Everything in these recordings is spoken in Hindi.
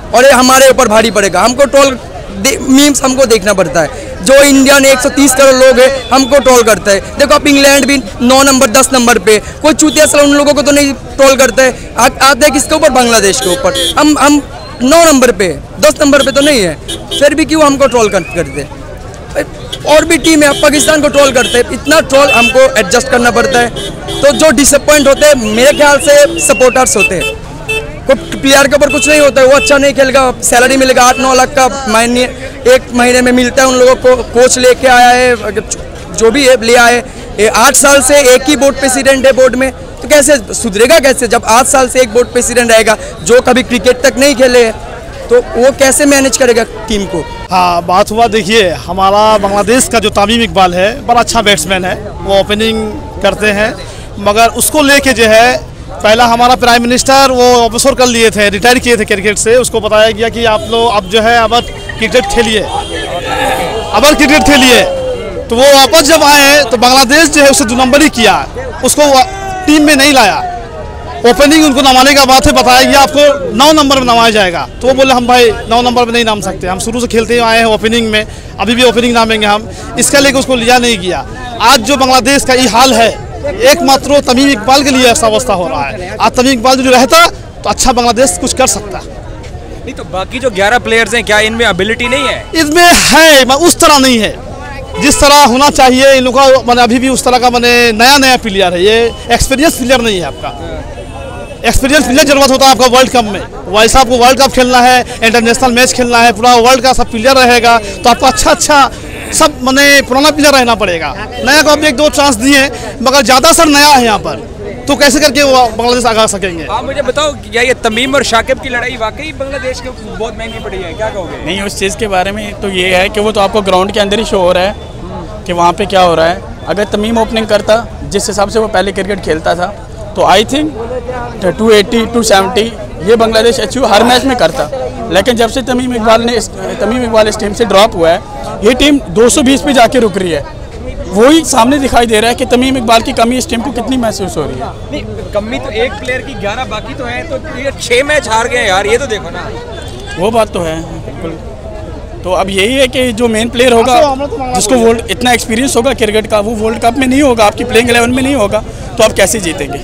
और ये हमारे ऊपर भारी पड़ेगा। हमको ट्रोल मीम्स हमको देखना पड़ता है। जो इंडिया ने 130 करोड़ लोग हैं हमको ट्रोल करता है। देखो आप इंग्लैंड भी 9 नंबर 10 नंबर पे, कोई चूतिया साला उन लोगों को तो नहीं ट्रोल करता है। आते हैं किसके ऊपर? बांग्लादेश के ऊपर। हम 9 नंबर पे 10 नंबर पे तो नहीं है, फिर भी क्यों हमको ट्रोल करते हैं? और भी टीम है, पाकिस्तान को ट्रोल करते हैं। इतना ट्रोल हमको एडजस्ट करना पड़ता है। तो जो डिसअपॉइंट होते हैं मेरे ख्याल से सपोर्टर्स होते हैं। कोई प्लेयर के ऊपर कुछ नहीं होता है, वो अच्छा नहीं खेलेगा, सैलरी मिलेगा 8-9 लाख का महीने, एक महीने में मिलता है उन लोगों को। कोच लेके आया है, जो भी है ले आए, 8 साल से एक ही बोर्ड प्रेसिडेंट है बोर्ड में, तो कैसे सुधरेगा? कैसे जब 8 साल से एक बोर्ड प्रेसिडेंट रहेगा जो कभी क्रिकेट तक नहीं खेले है, तो वो कैसे मैनेज करेगा टीम को? हाँ, बात हुआ, देखिए हमारा बांग्लादेश का जो तमीम इकबाल है बड़ा अच्छा बैट्समैन है, वो ओपनिंग करते हैं, मगर उसको लेके जो है पहला हमारा प्राइम मिनिस्टर वो अवसर कर लिए थे, रिटायर किए थे क्रिकेट से। उसको बताया गया कि आप लोग अब जो है अब क्रिकेट खेलिए, तो वो वापस जब आए तो बांग्लादेश जो है उससे 2 नंबर ही किया, उसको टीम में नहीं लाया। ओपनिंग उनको नमाने का बात है, बताया गया आपको 9 नंबर में नमाया जाएगा, तो वो बोले हम भाई 9 नंबर में नहीं नाम सकते, हम शुरू से खेलते आए हैं ओपनिंग में, अभी भी ओपनिंग नामेंगे हम, इसका लेकर उसको लिया नहीं गया। आज जो बांग्लादेश का ये हाल है एकमात्र तमीम इकबाल के लिए ऐसा अवस्था हो रहा है। आज तमीम इकबाल जो रहता तो अच्छा बांग्लादेश कुछ कर सकता। नहीं तो बाकी जो 11 प्लेयर्स हैं, क्या इनमें एबिलिटी नहीं है? इसमें है, उस तरह नहीं है जिस तरह होना चाहिए। इन लोगों का मैंने अभी भी उस तरह का मैंने नया प्लेयर है, ये एक्सपीरियंस प्लेयर नहीं है। आपका एक्सपीरियंस प्लेयर जरूरत होता है आपका वर्ल्ड कप में। वैसा आपको वर्ल्ड कप खेलना है, इंटरनेशनल मैच खेलना है, पूरा वर्ल्ड का सब प्लेयर रहेगा, तो आपको अच्छा सब मैंने पुराना प्लेयर रहना पड़ेगा। नया को आप 1-2 चांस दिए, मगर ज़्यादा सर नया है यहाँ पर, तो कैसे करके वो बांग्लादेश आगा सकेंगे? आप मुझे बताओ, क्या ये तमीम और शाकिब की लड़ाई वाकई बांग्लादेश के बहुत महंगी पड़ी है? क्या कहोगे? नहीं, उस चीज़ के बारे में तो ये है कि वो तो आपको ग्राउंड के अंदर ही शो हो रहा है कि वहाँ पे क्या हो रहा है। अगर तमीम ओपनिंग करता जिस हिसाब से वो पहले क्रिकेट खेलता था, तो आई थिंक 280 270 ये बांग्लादेश अचीव हर मैच में करता। लेकिन जब से तमीम इकबाल इस टीम से ड्रॉप हुआ है, ये टीम 220 पे जाके रुक रही है। वही सामने दिखाई दे रहा है कि तमीम इकबाल की कमी इस टीम को कितनी महसूस हो रही है। नहीं, कमी तो एक प्लेयर की 11 बाकी तो है, तो ये 6 मैच हार गए यार, ये तो देखो ना। वो बात तो है बिल्कुल। तो अब यही है कि जो मेन प्लेयर होगा, जिसको इतना एक्सपीरियंस होगा क्रिकेट का, वो वर्ल्ड कप में नहीं होगा, आपकी प्लेइंग 11 में नहीं होगा, तो आप कैसे जीतेंगे?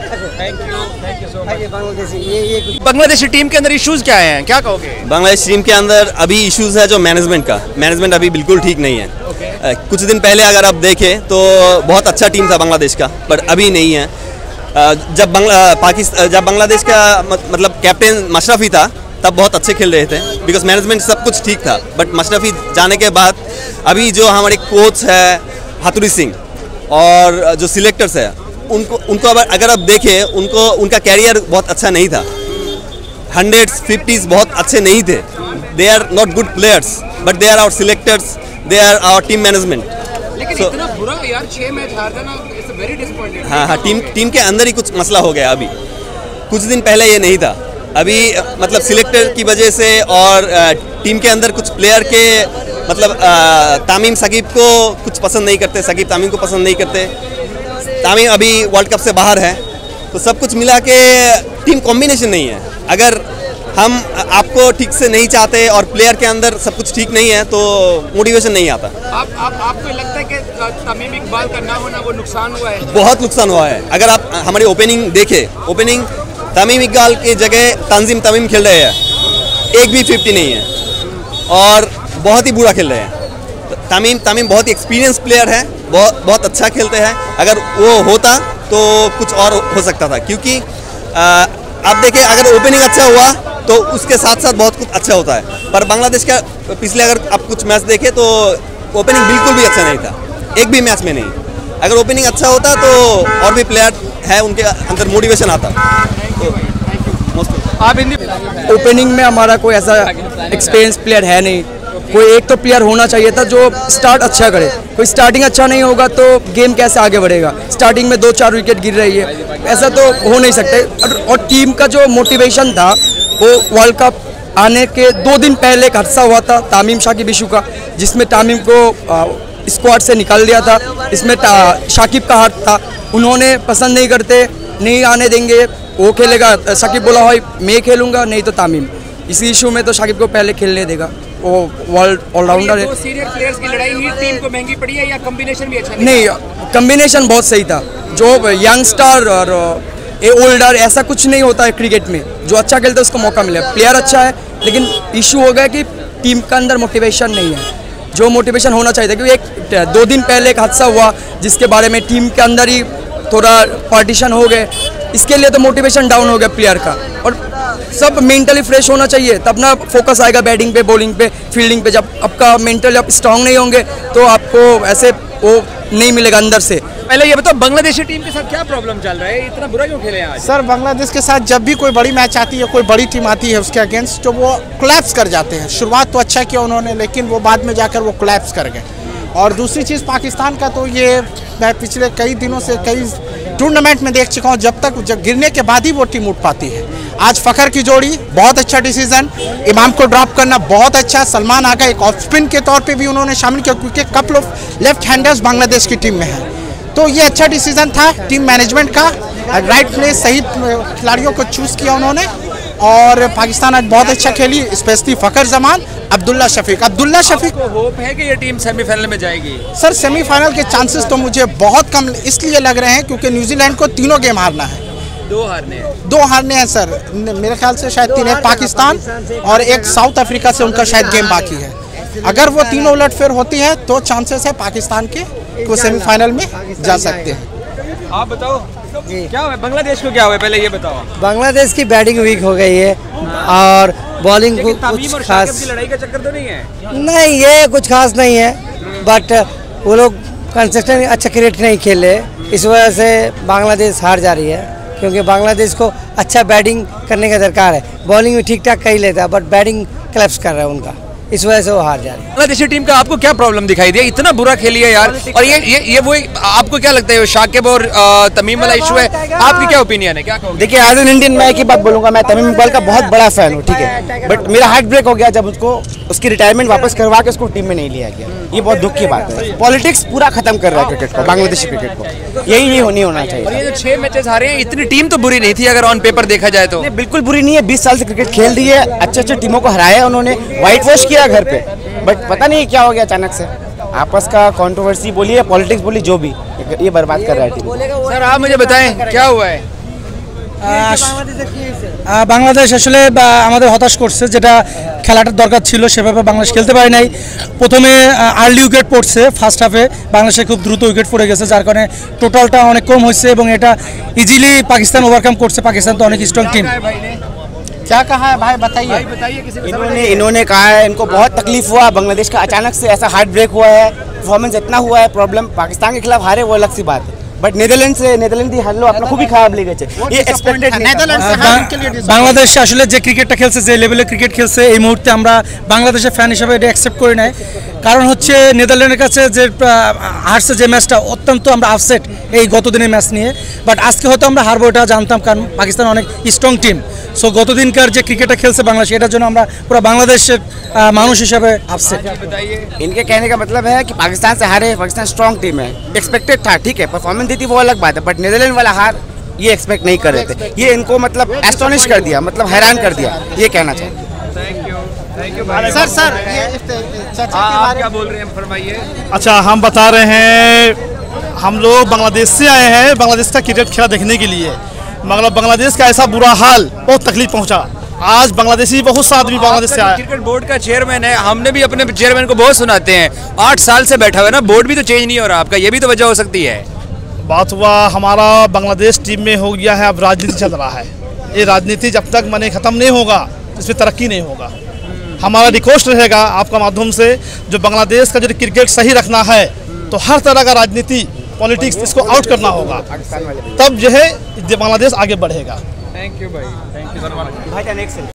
बांग्लादेशी टीम के अंदर इश्यूज क्या हैं, क्या कहोगे? बांग्लादेश टीम के अंदर अभी इश्यूज है जो मैनेजमेंट का। मैनेजमेंट अभी बिल्कुल ठीक नहीं है। कुछ दिन पहले अगर आप देखें तो बहुत अच्छा टीम था बांग्लादेश का, पर अभी नहीं है। जब बांग्लादेश का मतलब कैप्टन मशरफी था तब बहुत अच्छे खेल रहे थे, बिकॉज मैनेजमेंट सब कुछ ठीक था। बट मशरफी जाने के बाद अभी जो हमारे कोच है हाथुरी सिंह और जो सिलेक्टर्स है उनको अगर आप देखें, उनका कैरियर बहुत अच्छा नहीं था। 100s 50s बहुत अच्छे नहीं थे। They are not good players, but they are our selectors, they are our team management. लेकिन इतना बुरा यार 6 मैच हार जाना, इट्स वेरी डिसअपॉइंटिंग। हाँ, टीम के अंदर ही कुछ मसला हो गया। अभी कुछ दिन पहले ये नहीं था, अभी मतलब सिलेक्टर की वजह से और टीम के अंदर कुछ प्लेयर के मतलब तामीम साकिब को कुछ पसंद नहीं करते, साकिब तामीम को पसंद नहीं करते। तामीम अभी वर्ल्ड कप से बाहर है, तो सब कुछ मिला के टीम कॉम्बिनेशन नहीं है। अगर हम आपको ठीक से नहीं चाहते और प्लेयर के अंदर सब कुछ ठीक नहीं है तो मोटिवेशन नहीं आता। आपको लगता है कि तमीम इकबाल का ना होना वो नुकसान हुआ है? बहुत नुकसान हुआ है। अगर आप हमारी ओपनिंग देखें, ओपनिंग तमीम इकबाल की जगह तंजीम तमीम खेल रहे हैं, एक भी 50 नहीं है और बहुत ही बुरा खेल रहे हैं। तमीम बहुत ही एक्सपीरियंस प्लेयर है, बहुत अच्छा खेलते हैं। अगर वो होता तो कुछ और हो सकता था, क्योंकि आप देखें अगर ओपनिंग अच्छा हुआ तो उसके साथ साथ बहुत कुछ अच्छा होता है। पर बांग्लादेश का पिछले अगर आप कुछ मैच देखें तो ओपनिंग बिल्कुल भी अच्छा नहीं था, एक भी मैच में नहीं। अगर ओपनिंग अच्छा होता तो और भी प्लेयर है उनके अंदर मोटिवेशन आता। आप ओपनिंग में हमारा कोई ऐसा एक्सपीरियंस प्लेयर है नहीं। कोई एक तो प्लेयर होना चाहिए था जो स्टार्ट अच्छा करे। कोई स्टार्टिंग अच्छा नहीं होगा तो गेम कैसे आगे बढ़ेगा? स्टार्टिंग में 2-4 विकेट गिर रही है, ऐसा तो हो नहीं सकता। और टीम का जो मोटिवेशन था वो वर्ल्ड कप आने के 2 दिन पहले एक हादसा हुआ था तामीम शाकिब इशू का, जिसमें तामीम को स्क्वाड से निकाल दिया था। इसमें शाकिब का हाथ था, उन्होंने पसंद नहीं करते, नहीं आने देंगे, वो खेलेगा। शाकिब बोला भाई मैं खेलूँगा, नहीं तो तामीम। इसी इशू में तो शाकिब को पहले खेलने देगा, वो वर्ल्ड ऑलराउंडर है। दो सीनियर प्लेयर्स की लड़ाई ही टीम को महंगी पड़ी है या कॉम्बिनेशन भी अच्छा नहीं, कम्बिनेशन बहुत सही था। जो यंगस्टर और ए ओल्डर ऐसा कुछ नहीं होता है क्रिकेट में, जो अच्छा खेलता है उसको मौका मिले। प्लेयर अच्छा है लेकिन इशू हो गया कि टीम का अंदर मोटिवेशन नहीं है, जो मोटिवेशन होना चाहिए था। क्योंकि 2 दिन पहले एक हादसा हुआ जिसके बारे में टीम के अंदर ही थोड़ा पार्टीशन हो गए, इसके लिए तो मोटिवेशन डाउन हो गया प्लेयर का। और सब मेंटली फ्रेश होना चाहिए, तब ना फोकस आएगा बैटिंग पे, बॉलिंग पे, फील्डिंग पे। जब आपका मेंटली आप स्ट्रांग नहीं होंगे तो आपको ऐसे वो नहीं मिलेगा अंदर से। पहले ये बताओ, बांग्लादेशी टीम के साथ क्या प्रॉब्लम चल रहा है, इतना बुरा क्यों खेले हैं आज? सर, बांग्लादेश के साथ जब भी कोई बड़ी मैच आती है, कोई बड़ी टीम आती है उसके अगेंस्ट, तो वो कोलैप्स कर जाते हैं। शुरुआत तो अच्छा किया उन्होंने, लेकिन वो बाद में जाकर वो कोलैप्स कर गए। और दूसरी चीज़ पाकिस्तान का, तो ये मैं पिछले कई दिनों से कई टूर्नामेंट में देख चुका हूँ, जब गिरने के बाद ही वो टीम उठ पाती है। आज फ़खर की जोड़ी बहुत अच्छा डिसीजन, इमाम को ड्रॉप करना बहुत अच्छा। सलमान आगा एक ऑफ स्पिन के तौर पे भी उन्होंने शामिल किया, क्योंकि couple of left handers Bangladesh की टीम में है। तो ये अच्छा डिसीजन था टीम मैनेजमेंट का, राइट प्लेस, सही खिलाड़ियों को चूज़ किया उन्होंने। और पाकिस्तान आज बहुत अच्छा खेली, स्पेशली फ़खर जमान, अब्दुल्ला शफीक। को होप है कि ये टीम सेमीफाइनल में जाएगी? सर, सेमीफाइनल के चांसेस तो मुझे बहुत कम इसलिए लग रहे हैं क्योंकि न्यूजीलैंड को 3 गेम हारना है। 2 हारने हैं सर, मेरे ख्याल से शायद 3 है पाकिस्तान और एक साउथ अफ्रीका से उनका शायद गेम बाकी है। अगर वो तीनों उलटफेर होती हैं तो चांसेस है पाकिस्तान के को सेमीफाइनल में जा सकते हैं। आप बताओ क्या हुआ बांग्लादेश को, क्या हुआ पहले ये बताओ। बांग्लादेश की बैटिंग वीक हो गई है और बॉलिंग को तमीम और कुछ शाकिब खास की लड़ाई का चक्कर तो नहीं है? नहीं, ये कुछ खास नहीं है, बट वो लोग कंसिस्टेंट अच्छा क्रिकेट नहीं खेले, इस वजह से बांग्लादेश हार जा रही है। क्योंकि बांग्लादेश को अच्छा बैटिंग करने का दरकार है, बॉलिंग भी ठीक ठाक कर ही लेता है, बट बैटिंग क्लैप्स कर रहा है उनका, इस वजह से वो हार जा रही है। बांग्लादेशी टीम का आपको क्या प्रॉब्लम दिखाई दिया, इतना बुरा खेली है यार? और ये वो आपको क्या लगता है शाकिब और तमीम वाला इशू है, आपकी क्या ओपिनियन है, क्या कहोगे? देखिए, एज एन इंडियन मैं एक ही बात बोलूंगा, मैं तमीम इकबाल का बहुत बड़ा फैन हूँ, ठीक है, बट मेरा हार्ट ब्रेक हो गया जब उसको उसकी रिटायरमेंट वापस करवा के उसको टीम में नहीं लिया गया। ये बहुत दुख की बात है। पॉलिटिक्स पूरा खत्म कर रहा है क्रिकेट को, बांग्लादेशी क्रिकेट को, यही नहीं होना चाहिए। और ये जो 6 मैचेस हारे हैं, इतनी टीम तो बुरी नहीं थी अगर ऑन पेपर देखा जाए तो। बिल्कुल बुरी नहीं है, 20 साल से क्रिकेट खेल रही है, अच्छे अच्छे टीमों को हराया उन्होंने, व्हाइट वॉश किया घर पे, बट पता नहीं क्या हो गया अचानक से। आपस का कंट्रोवर्सी बोलिए, पॉलिटिक्स बोलिए, जो भी, ये बर्बाद कर रहा है टीम। सर, आप मुझे बताएं क्या हुआ है? বাংলাদেশ আসলে আমাদের হতাশ করছে, যেটা খেলাটার দরকার ছিল সেভাবে বাংলাদেশ খেলতে পারে নাই। প্রথমে আর্লি উইকেট পড়ছে ফার্স্ট হাফে, বাংলাদেশে খুব দ্রুত উইকেট পড়ে গেছে, যার কারণে টোটালটা অনেক কম হয়েছে এবং এটা ইজিলি পাকিস্তান ওভারকাম করছে। পাকিস্তান তো অনেক স্ট্রং টিম। क्या कहा है भाई, बताइए। इन्होंने कहा है इनको बहुत तकलीफ हुआ, बांग्लादेश का अचानक से ऐसा हार्ट ब्रेक हुआ है, परफॉर्मेंस इतना हुआ है, प्रॉब्लम पाकिस्तान के खिलाफ हारे वो अलग सी बात है, बट নেদারল্যান্ড হারলো, আপনার খুবই খারাপ লেগেছে। ये एक्सपेक्टेड বাংলাদেশ আসলে যে ক্রিকেটটা খেলছে, যে লেভেলে ক্রিকেট খেলছে, এই মুহূর্তে আমরা বাংলাদেশের ফ্যান হিসেবে এটা অ্যাকসেপ্ট করি নাই। কারণ হচ্ছে নেদারল্যান্ডের কাছে যে হারছে যে ম্যাচটা, অত্যন্ত আমরা আপসেট এই গত দিনের ম্যাচ নিয়ে। বাট আজকে হয়তো আমরা হারবো এটা জানতাম, কারণ পাকিস্তান অনেক স্ট্রং টিম। সো গত দিনকার যে ক্রিকেটটা খেলছে বাংলাদেশ, এটার জন্য আমরা পুরো বাংলাদেশের মানুষ হিসাবে আপসেট। इनके कहने का मतलब है कि पाकिस्तान से हारे, पाकिस्तान स्ट्रॉन्ग टीम है, एक्सपेक्टेड था, ठीक है, परफॉर्मेंस दी थी वो अलग बात है, बट नीदरलैंड वाला हार ये एक्सपेक्ट नहीं कर रहे थे। ये इनको मतलब एस्टोनिश कर दिया, मतलब हैरान कर दिया, ये कहना चाहिए। थैंक यू सर आप क्या बोल रहे हैं, फरमाइए। अच्छा, हम बता रहे हैं, हम लोग बांग्लादेश से आए हैं बांग्लादेश का क्रिकेट खेला देखने के लिए, मगर बांग्लादेश का ऐसा बुरा हाल, बहुत तकलीफ पहुंचा। आज बांग्लादेशी बहुत सा आदमी बांग्लादेश से आया। क्रिकेट बोर्ड का चेयरमैन है, हमने भी अपने चेयरमैन को बहुत सुनाते हैं, 8 साल से बैठा हुआ है ना, बोर्ड भी तो चेंज नहीं हो रहा आपका, ये भी तो वजह हो सकती है। बात हुआ हमारा बांग्लादेश टीम में हो गया है, अब राजनीति चल रहा है। ये राजनीति जब तक मने ख़त्म नहीं होगा, इसमें तरक्की नहीं होगा। हमारा रिक्वेस्ट रहेगा आपका माध्यम से, जो बांग्लादेश का जो क्रिकेट सही रखना है, तो हर तरह का राजनीति, पॉलिटिक्स, इसको आउट करना होगा, तब जो है बांग्लादेश आगे बढ़ेगा। थैंक यू भाई, थैंक यू सर।